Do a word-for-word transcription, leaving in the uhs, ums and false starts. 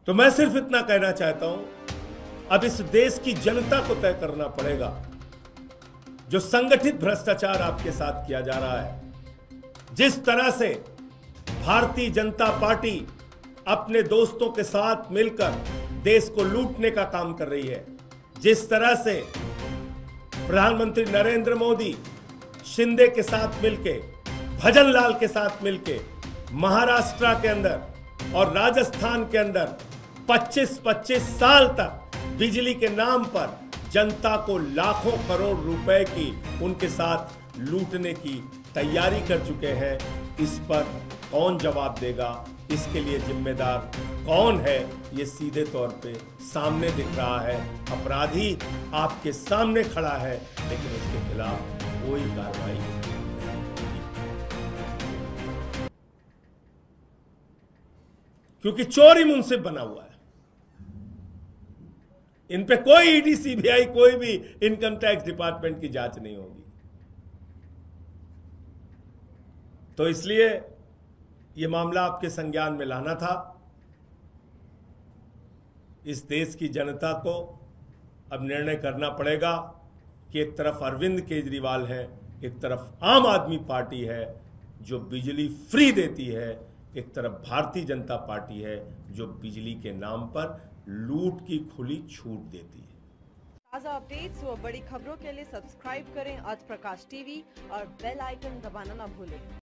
तो मैं सिर्फ इतना कहना चाहता हूं, अब इस देश की जनता को तय करना पड़ेगा जो संगठित भ्रष्टाचार आपके साथ किया जा रहा है। जिस तरह से भारतीय जनता पार्टी अपने दोस्तों के साथ मिलकर देश को लूटने का काम कर रही है, जिस तरह से प्रधानमंत्री नरेंद्र मोदी शिंदे के साथ मिलके, भजन लाल के साथ मिलके महाराष्ट्र के अंदर और राजस्थान के अंदर पच्चीस पच्चीस साल तक बिजली के नाम पर जनता को लाखों करोड़ रुपए की उनके साथ लूटने की तैयारी कर चुके हैं। इस पर कौन जवाब देगा, इसके लिए जिम्मेदार कौन है, ये सीधे तौर पे सामने दिख रहा है। अपराधी आपके सामने खड़ा है, लेकिन उसके खिलाफ कोई कार्रवाई नहीं होगी, क्योंकि चोरी मुंसिफ बना हुआ है। इन पे कोई ईडी सीबीआई कोई भी इनकम टैक्स डिपार्टमेंट की जांच नहीं होगी। तो इसलिए ये मामला आपके संज्ञान में लाना था। इस देश की जनता को अब निर्णय करना पड़ेगा कि एक तरफ अरविंद केजरीवाल है, एक तरफ आम आदमी पार्टी है जो बिजली फ्री देती है, एक तरफ भारतीय जनता पार्टी है जो बिजली के नाम पर लूट की खुली छूट देती है। ताज़ा अपडेट्स व बड़ी खबरों के लिए सब्सक्राइब करें आज प्रकाश टीवी और बेल आइकन दबाना ना भूलें।